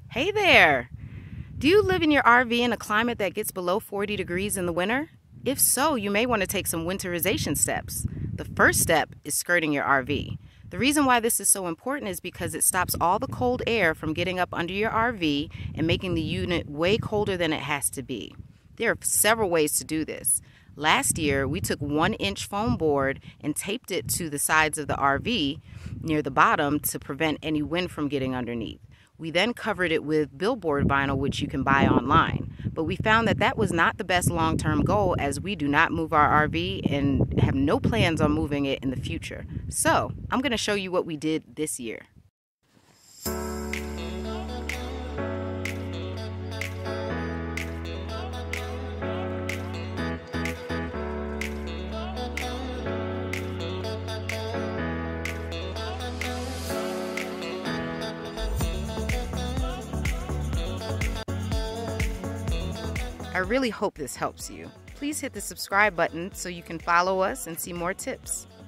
Hey there! Do you live in your RV in a climate that gets below 40 degrees in the winter? If so, you may want to take some winterization steps. The first step is skirting your RV. The reason why this is so important is because it stops all the cold air from getting up under your RV and making the unit way colder than it has to be. There are several ways to do this. Last year, we took 1-inch foam board and taped it to the sides of the RV near the bottom to prevent any wind from getting underneath. We then covered it with billboard vinyl, which you can buy online. But we found that that was not the best long-term goal, as we do not move our RV and have no plans on moving it in the future. So I'm going to show you what we did this year. I really hope this helps you. Please hit the subscribe button so you can follow us and see more tips.